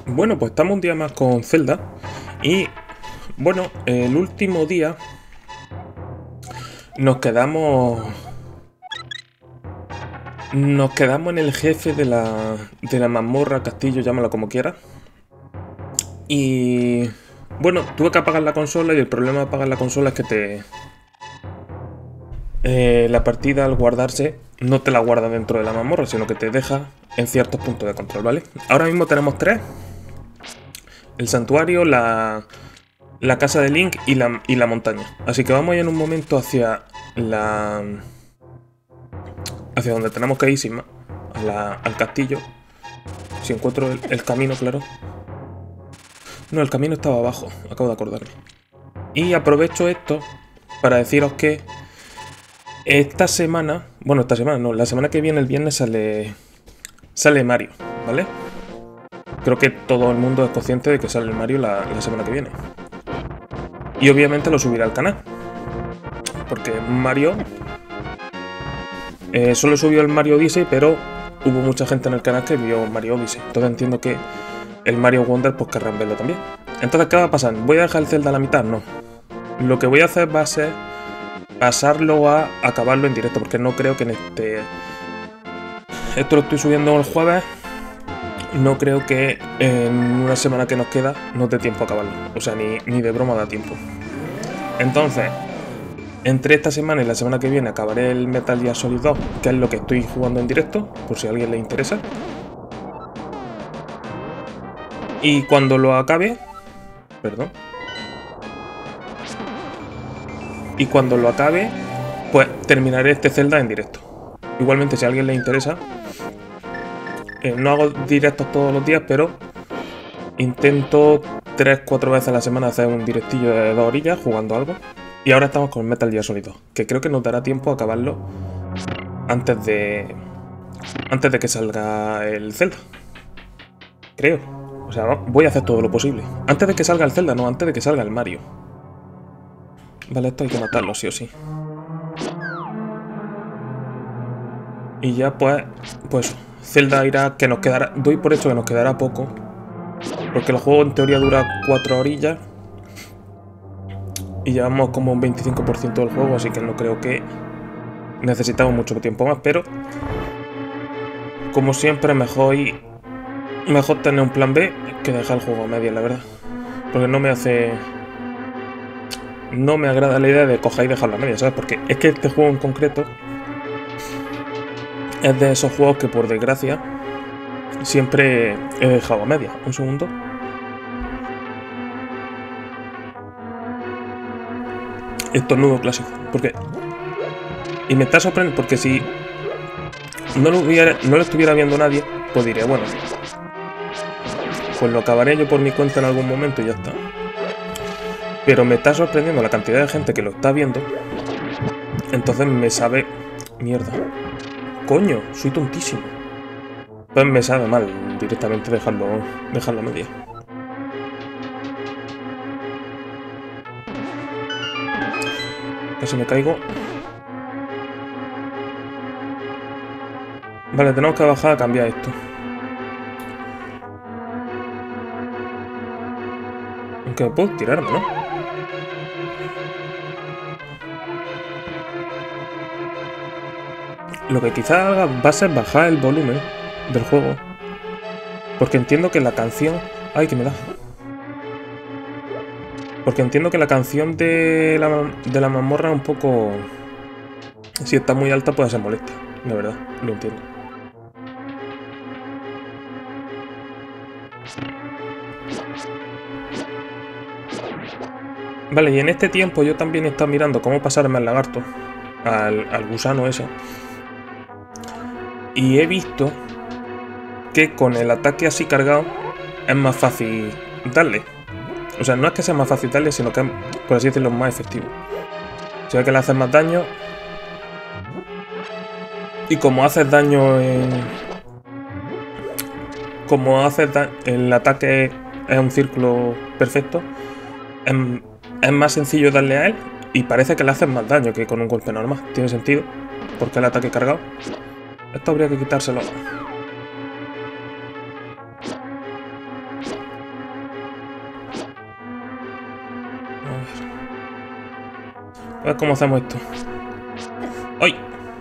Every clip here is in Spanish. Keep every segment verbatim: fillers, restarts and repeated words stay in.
Bueno, pues estamos un día más con Zelda. Y bueno, el último día nos quedamos. Nos quedamos en el jefe de la, de la mazmorra, castillo, llámalo como quieras. Y bueno, tuve que apagar la consola y el problema de apagar la consola es que te... Eh, la partida al guardarse no te la guarda dentro de la mazmorra, sino que te deja en ciertos puntos de control, ¿vale? Ahora mismo tenemos tres. El santuario, la, la casa de Link y la, y la montaña. Así que vamos a ir en un momento hacia la... hacia donde tenemos que ir sin más. A la, al castillo. Si encuentro el, el camino, claro. No, el camino estaba abajo, acabo de acordarme. Y aprovecho esto para deciros que esta semana, bueno, esta semana no, la semana que viene, el viernes, sale sale Mario, ¿vale? Creo que todo el mundo es consciente de que sale el Mario la, la semana que viene. Y obviamente lo subiré al canal. Porque Mario... Eh, solo subió el Mario Odyssey, pero hubo mucha gente en el canal que vio Mario Odyssey. Entonces entiendo que el Mario Wonder pues querrán verlo también. Entonces, ¿qué va a pasar? ¿Voy a dejar el Zelda a la mitad? No. Lo que voy a hacer va a ser pasarlo a acabarlo en directo, porque no creo que en este... Esto lo estoy subiendo el jueves. No creo que en una semana que nos queda nos dé tiempo a acabarlo. O sea, ni, ni de broma da tiempo. Entonces, entre esta semana y la semana que viene acabaré el Metal Gear Solid dos, que es lo que estoy jugando en directo, por si a alguien le interesa. Y cuando lo acabe... Perdón. Y cuando lo acabe, pues terminaré este Zelda en directo. Igualmente, si a alguien le interesa... Eh, no hago directos todos los días, pero intento tres cuatro veces a la semana hacer un directillo de dos orillas jugando algo. Y ahora estamos con Metal Gear Solid dos, que creo que nos dará tiempo a acabarlo antes de... Antes de que salga el Zelda. Creo. O sea, voy a hacer todo lo posible. Antes de que salga el Zelda, no, antes de que salga el Mario. Vale, esto hay que matarlo, sí o sí. Y ya pues... Pues... Zelda irá, que nos quedará, doy por hecho que nos quedará poco, porque el juego en teoría dura cuatro orillas y llevamos como un veinticinco por ciento del juego, así que no creo que necesitamos mucho tiempo más, pero como siempre mejor, y, mejor tener un plan B que dejar el juego a media, la verdad, porque no me hace... No me agrada la idea de coger y dejarlo a media, ¿sabes? Porque es que este juego en concreto es de esos juegos que, por desgracia, siempre he dejado a media. Un segundo. Estornudo clásico. Porque... Y me está sorprendiendo porque si no lo, hubiera, no lo estuviera viendo nadie, pues diría, bueno, pues lo acabaré yo por mi cuenta en algún momento y ya está. Pero me está sorprendiendo la cantidad de gente que lo está viendo. Entonces me sabe... Mierda. Coño, soy tontísimo. Pues me sabe mal directamente dejarlo, dejarlo a media. Casi me caigo. Vale, tenemos que bajar a cambiar esto. Aunque puedo tirarme, ¿no? Lo que quizá haga va a ser bajar el volumen del juego. Porque entiendo que la canción... ¡Ay, que me da! Porque entiendo que la canción de la, de la mazmorra es un poco... Si está muy alta puede ser molesta. La verdad, lo entiendo. Vale, y en este tiempo yo también he estado mirando cómo pasarme al lagarto. Al, al gusano ese. Y he visto que con el ataque así cargado es más fácil darle. O sea, no es que sea más fácil darle, sino que es, por así decirlo, más efectivo. Se ve que le haces más daño. Y como haces daño en... Como haces daño... El ataque es un círculo perfecto. Es, es más sencillo darle a él. Y parece que le haces más daño que con un golpe normal. Tiene sentido. Porque el ataque cargado. Esto habría que quitárselo. A ver cómo hacemos esto. ¡Ay!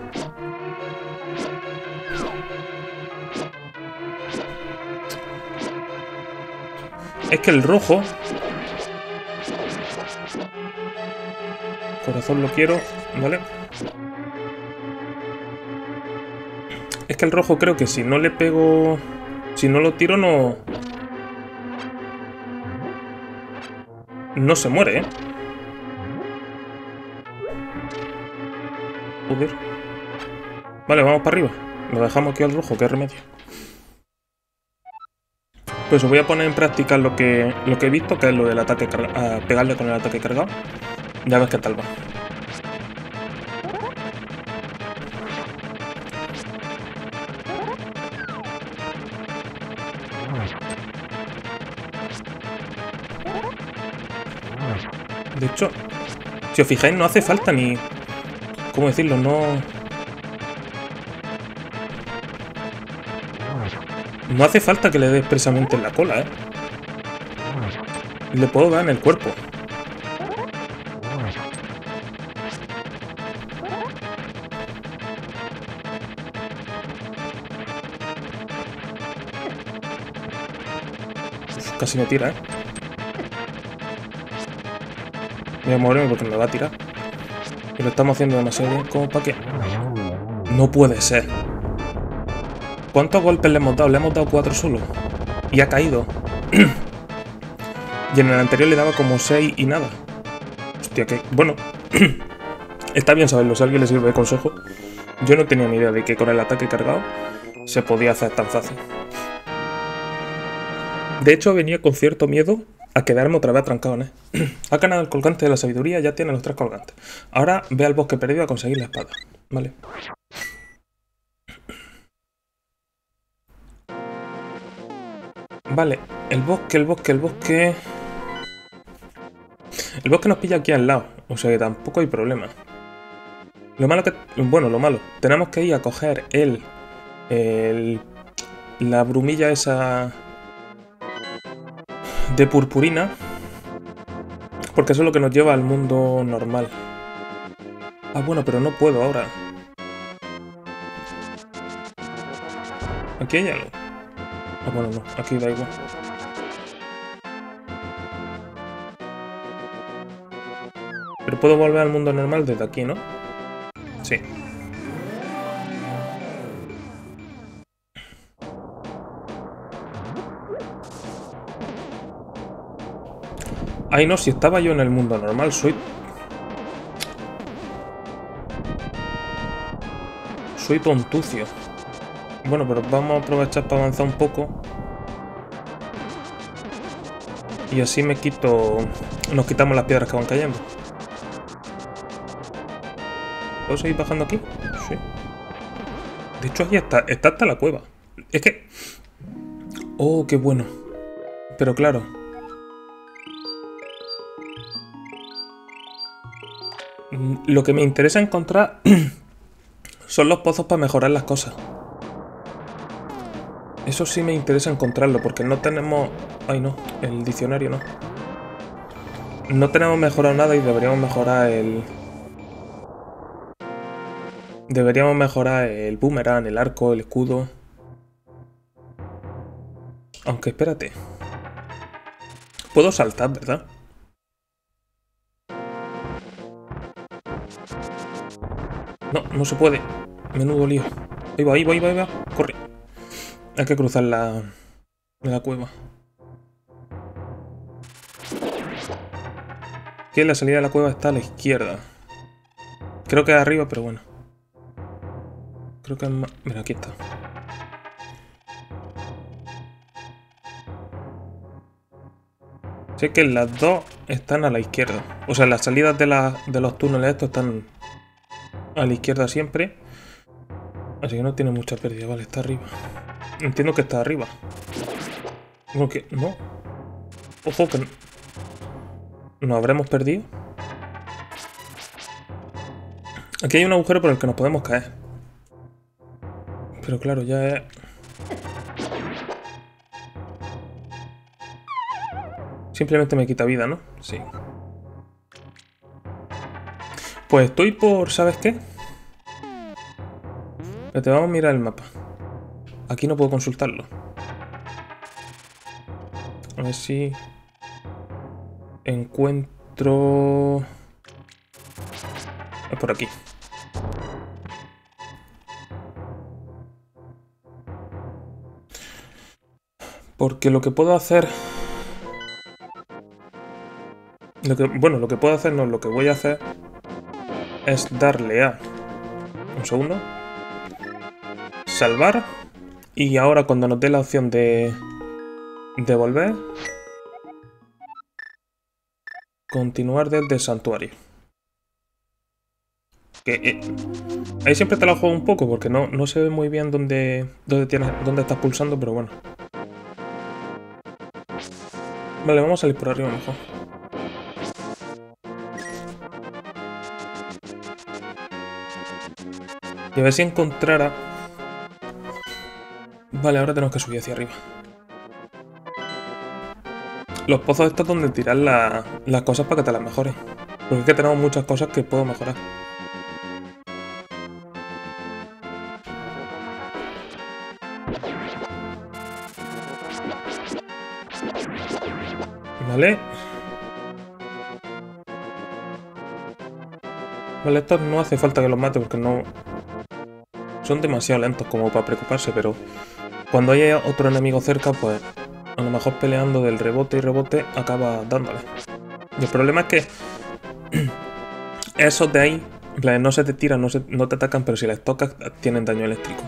Es que el rojo... Corazón lo quiero, ¿vale? Es que el rojo creo que si no le pego... Si no lo tiro no... No se muere, ¿eh? Joder. Vale, vamos para arriba. Lo dejamos aquí al rojo, qué remedio. Pues os voy a poner en práctica lo que, lo que he visto, que es lo del ataque cargado. Pegarle con el ataque cargado. Ya ves qué tal va. De hecho, si os fijáis, no hace falta ni... ¿Cómo decirlo? No... No hace falta que le dé expresamente en la cola, ¿eh? Le puedo dar en el cuerpo. Uf, casi me tira, ¿eh? Voy a moverme porque me va a tirar. Y lo estamos haciendo demasiado bien como para que... No puede ser. ¿Cuántos golpes le hemos dado? Le hemos dado cuatro solo. Y ha caído. Y en el anterior le daba como seis y nada. Hostia, que... Bueno. Está bien saberlo, si a alguien le sirve de consejo. Yo no tenía ni idea de que con el ataque cargado se podía hacer tan fácil. De hecho, venía con cierto miedo a quedarme otra vez atrancado, ¿eh? Ha ganado el colgante de la sabiduría, ya tiene los tres colgantes. Ahora ve al bosque perdido a conseguir la espada. Vale. Vale, el bosque, el bosque, el bosque... El bosque nos pilla aquí al lado, o sea que tampoco hay problema. Lo malo que... Bueno, lo malo. Tenemos que ir a coger el... el la brumilla esa... de purpurina. Porque eso es lo que nos lleva al mundo normal. Ah, bueno, pero no puedo ahora. Aquí hay algo. Ah, bueno, no. Aquí da igual. Pero puedo volver al mundo normal desde aquí, ¿no? Sí. Ay, no, si estaba yo en el mundo normal, soy... Soy tontucio. Bueno, pero vamos a aprovechar para avanzar un poco. Y así me quito... Nos quitamos las piedras que van cayendo. ¿Puedo seguir bajando aquí? Sí. De hecho, ahí está. Está hasta la cueva. Es que... Oh, qué bueno. Pero claro... Lo que me interesa encontrar son los pozos para mejorar las cosas. Eso sí me interesa encontrarlo, porque no tenemos... Ay, no, el diccionario no. No tenemos mejorado nada y deberíamos mejorar el... Deberíamos mejorar el boomerang, el arco, el escudo. Aunque espérate. Puedo saltar, ¿verdad? No, no se puede. Menudo lío. Ahí va, ahí va, ahí va, ahí va. Corre. Hay que cruzar la, la cueva. Aquí la salida de la cueva está a la izquierda. Creo que es arriba, pero bueno. Creo que es más... Mira, aquí está. Sé que las dos están a la izquierda. O sea, las salidas de, la, de los túneles estos están a la izquierda siempre. Así que no tiene mucha pérdida. Vale, está arriba. Entiendo que está arriba. No, que... No. Ojo que... ¿Nos habremos perdido? Aquí hay un agujero por el que nos podemos caer. Pero claro, ya es... Simplemente me quita vida, ¿no? Sí. Pues estoy por... ¿sabes qué? Pero te vamos a mirar el mapa. Aquí no puedo consultarlo. A ver si... encuentro... Es por aquí. Porque lo que puedo hacer... Lo que, bueno, lo que puedo hacer, no, lo que voy a hacer es darle a... Un segundo. Salvar. Y ahora cuando nos dé la opción de... de volver... Continuar desde el santuario. Que, eh, ahí siempre te la juego un poco porque no, no se ve muy bien dónde, dónde, tienes, dónde estás pulsando, pero bueno. Vale, vamos a salir por arriba mejor. Y a ver si encontrara... Vale, ahora tenemos que subir hacia arriba. Los pozos estos donde tirar la, las cosas para que te las mejores. Porque es que tenemos muchas cosas que puedo mejorar. Vale. Vale, estos no hace falta que los mate porque no... Son demasiado lentos como para preocuparse, pero... Cuando haya otro enemigo cerca, pues... A lo mejor peleando del rebote y rebote acaba dándole. Y el problema es que... Esos de ahí... No se te tiran, no, se, no te atacan, pero si les tocas tienen daño eléctrico.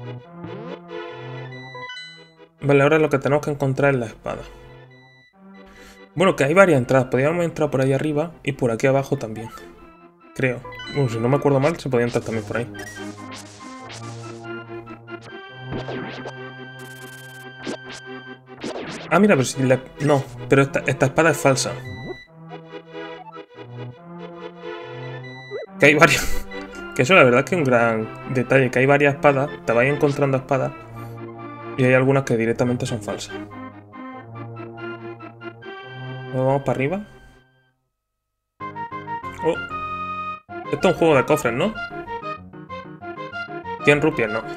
Vale, ahora lo que tenemos que encontrar es la espada. Bueno, que hay varias entradas. Podríamos entrar por ahí arriba y por aquí abajo también. Creo. Bueno, si no me acuerdo mal, se podía entrar también por ahí. Ah, mira, pero si la... No, pero esta, esta espada es falsa. Que hay varias... Que eso la verdad es que es un gran detalle. Que hay varias espadas, te vais encontrando espadas. Y hay algunas que directamente son falsas. Vamos para arriba. Oh. Esto es un juego de cofres, ¿no? cien rupias, no.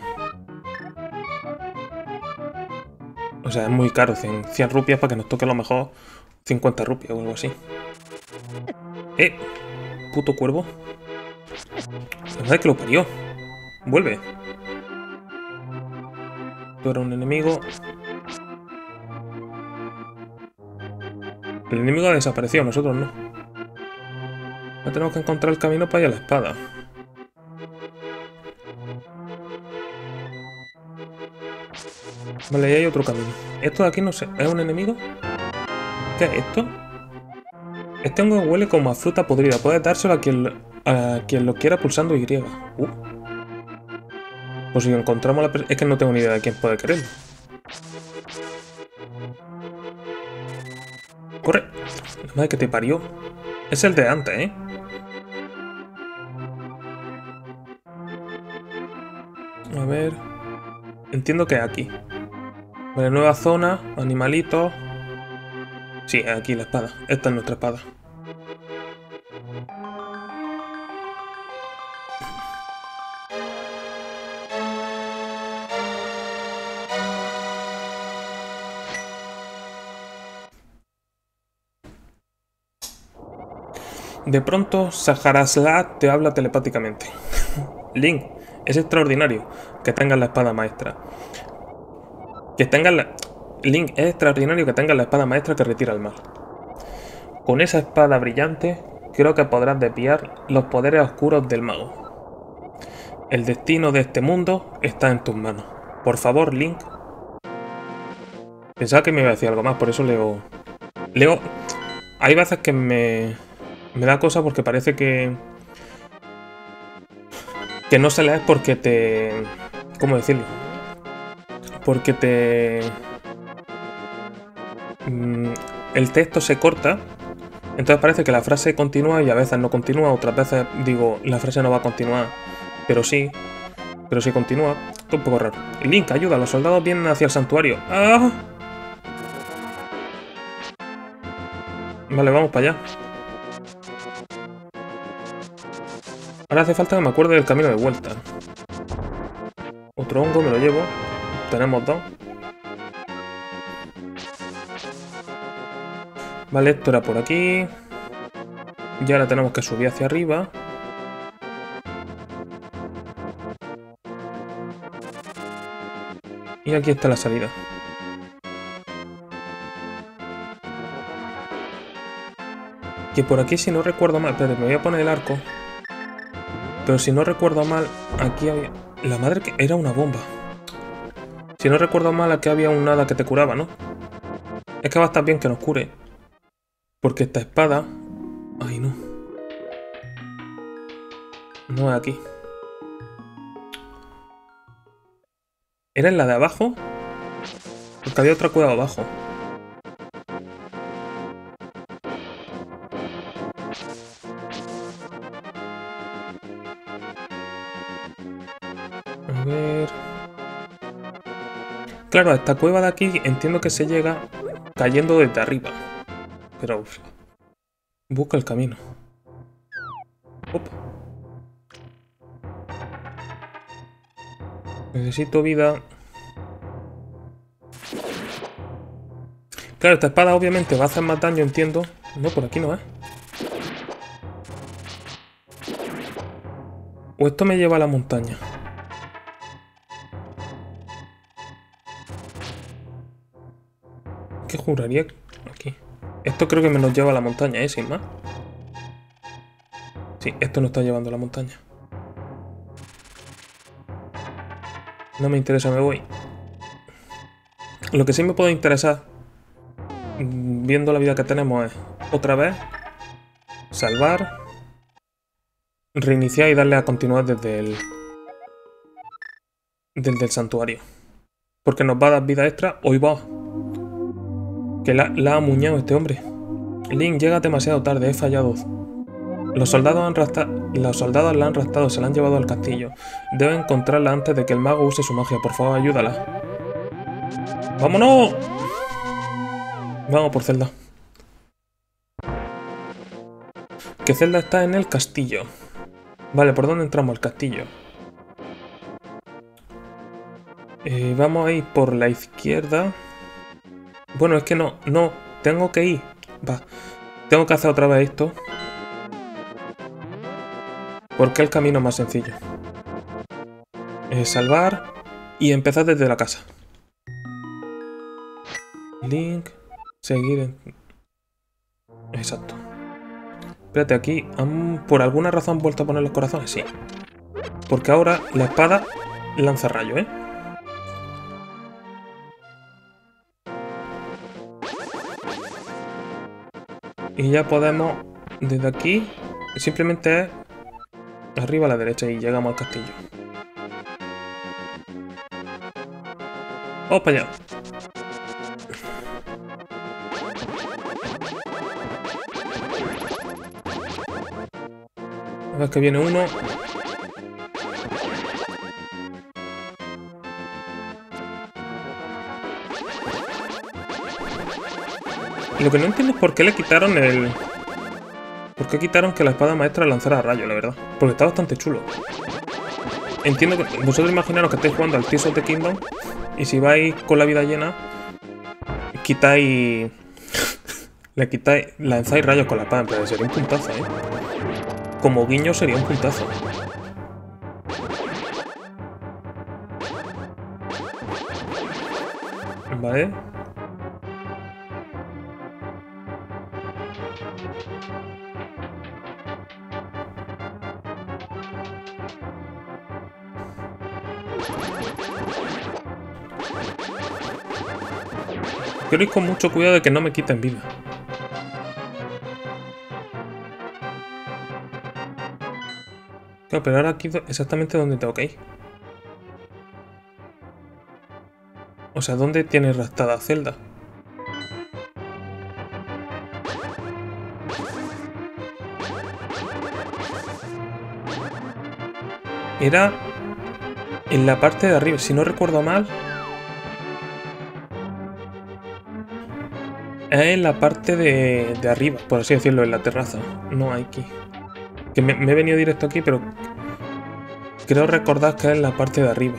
O sea, es muy caro. cien, cien rupias para que nos toque a lo mejor cincuenta rupias o algo así. ¡Eh! Puto cuervo. La verdad es que lo parió. Vuelve. Tú eres un enemigo. El enemigo ha desaparecido, nosotros no. No tenemos que encontrar el camino para ir a la espada. Vale, ahí hay otro camino. Esto de aquí no sé. ¿Es un enemigo? ¿Qué es esto? Este hongo huele como a fruta podrida. Puedes dárselo a quien, a quien lo quiera pulsando Y. Uh. Pues si encontramos la persona... Es que no tengo ni idea de quién puede quererlo. ¡Corre! La madre que te parió. Es el de antes, ¿eh? A ver... Entiendo que es aquí. Vale, nueva zona, animalitos... Sí, aquí la espada. Esta es nuestra espada. De pronto, Saharasla te habla telepáticamente. Link, es extraordinario que tengas la espada maestra. Que tengas la... Link, es extraordinario que tengas la espada maestra que retira el mal. Con esa espada brillante, creo que podrás desviar los poderes oscuros del mago. El destino de este mundo está en tus manos. Por favor, Link. Pensaba que me iba a decir algo más, por eso leo... Leo... Hay veces que me... Me da cosa porque parece que... Que no se lee porque te... ¿Cómo decirlo? Porque te... El texto se corta, entonces parece que la frase continúa y a veces no continúa, otras veces digo, la frase no va a continuar, pero sí, pero sí continúa. Esto es un poco raro. Link, ayuda, los soldados vienen hacia el santuario. ¡Ah! Vale, vamos para allá. Ahora hace falta que me acuerde del camino de vuelta. Otro hongo, me lo llevo. Tenemos dos. Vale, esto era por aquí. Y ahora tenemos que subir hacia arriba. Y aquí está la salida. Que por aquí, si no recuerdo mal... Espérate, me voy a poner el arco. Pero si no recuerdo mal, aquí había... La madre que... Era una bomba. Si no recuerdo mal, aquí había un hada que te curaba, ¿no? Es que va a estar bien que nos cure. Porque esta espada... Ay, no. No es aquí. ¿Era en la de abajo? Porque había otra cueva abajo. A ver... Claro, a esta cueva de aquí entiendo que se llega cayendo desde arriba. Pero... Busca el camino. Opa. Necesito vida. Claro, esta espada obviamente va a hacer más daño, entiendo. No, por aquí no es. O esto me lleva a la montaña. ¿Qué juraría? Aquí. Esto creo que me nos lleva a la montaña, ¿eh? Sin más. Sí, esto nos está llevando a la montaña. No me interesa, me voy. Lo que sí me puede interesar, viendo la vida que tenemos, es otra vez salvar, reiniciar y darle a continuar desde el desde el santuario. Porque nos va a dar vida extra. Hoy va. Que la, la ha amuñado este hombre. Link, llega demasiado tarde, he fallado. Los soldados, han rasta Los soldados la han raptado, se la han llevado al castillo. Debe encontrarla antes de que el mago use su magia. Por favor, ayúdala. ¡Vámonos! Vamos por Zelda. Que Zelda está en el castillo. Vale, ¿por dónde entramos al castillo? Eh, vamos a ir por la izquierda. Bueno, es que no, no, tengo que ir. Va, tengo que hacer otra vez esto. Porque el camino es más sencillo. Eh, salvar y empezar desde la casa. Link, seguir en... Exacto. Espérate, aquí han, por alguna razón han vuelto a poner los corazones, sí. Porque ahora la espada lanza rayo, ¿eh? Y ya podemos, desde aquí, simplemente es arriba a la derecha y llegamos al castillo. ¡Vamos para allá! A ver que viene uno. Lo que no entiendo es por qué le quitaron el... ¿Por qué quitaron que la espada maestra lanzara rayo, la verdad? Porque está bastante chulo. Entiendo que... Vosotros imaginaros que estáis jugando al Tears of the Kingdom y si vais con la vida llena, quitáis... le quitáis... lanzáis rayos con la espada, pero sería un puntazo, ¿eh? Como guiño sería un puntazo. Vale. Quiero ir con mucho cuidado de que no me quiten vida. Claro, pero ahora aquí exactamente donde tengo que ir. O sea, ¿dónde tiene raptada Zelda? Era en la parte de arriba, si no recuerdo mal. Es en la parte de, de arriba, por así decirlo, en la terraza. No aquí. Que me, me he venido directo aquí, pero Creo recordar que es la parte de arriba.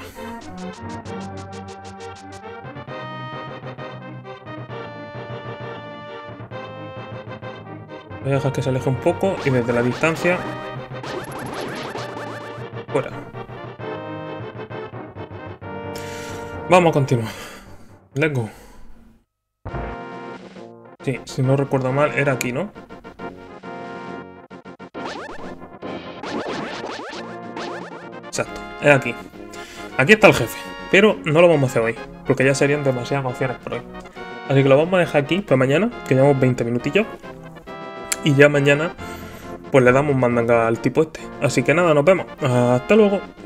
Voy a dejar que se aleje un poco y desde la distancia... Fuera. Vamos a continuar. Let's go. Sí, si no recuerdo mal, era aquí, ¿no? Exacto, es aquí. Aquí está el jefe, pero no lo vamos a hacer hoy, porque ya serían demasiadas opciones por hoy. Así que lo vamos a dejar aquí para mañana, que llevamos veinte minutillos. Y ya mañana, pues le damos mandanga al tipo este. Así que nada, nos vemos. Hasta luego.